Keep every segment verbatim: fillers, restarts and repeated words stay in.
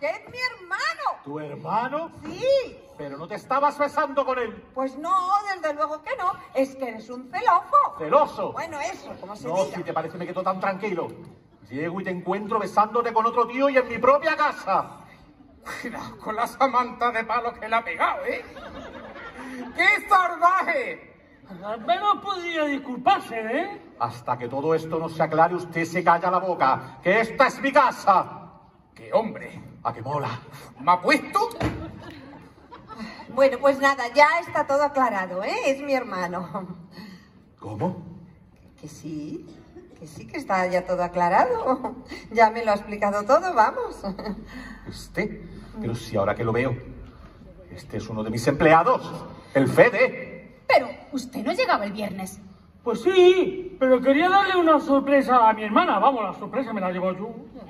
que es mi hermano. ¿Tu hermano? Sí. Pero no te estabas besando con él. Pues no, desde luego que no. Es que eres un celoso. ¿Celoso? Bueno, eso, como se No, diga. si te parece me quedo tan tranquilo. Llego y te encuentro besándote con otro tío y en mi propia casa. Cuidado con la Samantha de palo que le ha pegado, ¿eh? ¡Qué salvaje! Al menos podría disculparse, ¿eh? Hasta que todo esto no se aclare, usted se calla la boca. ¡Que esta es mi casa! ¡Qué hombre! ¿A qué mola? ¿Me ha puesto? Bueno, pues nada, ya está todo aclarado, ¿eh? Es mi hermano. ¿Cómo? Que sí, que sí que está ya todo aclarado. Ya me lo ha explicado todo, vamos. ¿Este? Pero si ahora que lo veo, este es uno de mis empleados, el Fede. Pero usted no llegaba el viernes. Pues sí, pero quería darle una sorpresa a mi hermana. Vamos, la sorpresa me la llevo yo.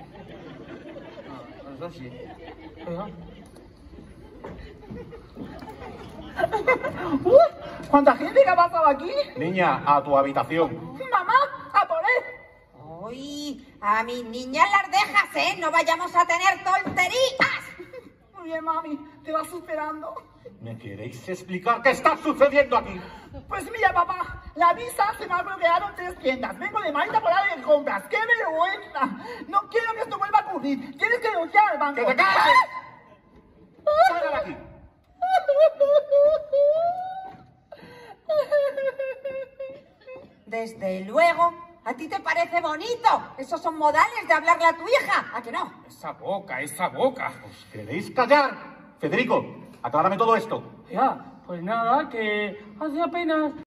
Eso sí. Venga. ¡Uy! ¿Cuánta gente que ha pasado aquí? Niña, a tu habitación. ¡Mamá! ¡A por él! Uy, a mis niñas las dejas, ¿eh? No vayamos a tener tonterías. Muy bien, mami. Te vas esperando. ¿Me queréis explicar qué está sucediendo aquí? Pues mira, papá. La visa se me ha bloqueado en tres tiendas. Vengo de malita por ahí de compras. ¡Qué vergüenza! No quiero que esto vuelva a ocurrir. Tienes que denunciar al banco. ¡Que te calles! ¡Salga de aquí! Desde luego, ¿a ti te parece bonito? Esos son modales de hablarle a tu hija, ¿a que no? Esa boca, esa boca. ¿Os queréis callar? Federico, aclárame todo esto. Ya, pues nada, que hace apenas